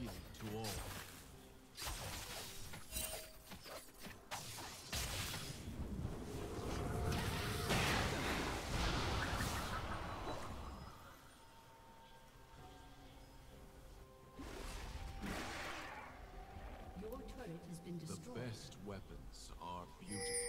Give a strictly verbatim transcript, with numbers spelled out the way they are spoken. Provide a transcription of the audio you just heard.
shield to all. Your turret has been destroyed. The best weapons are beautiful.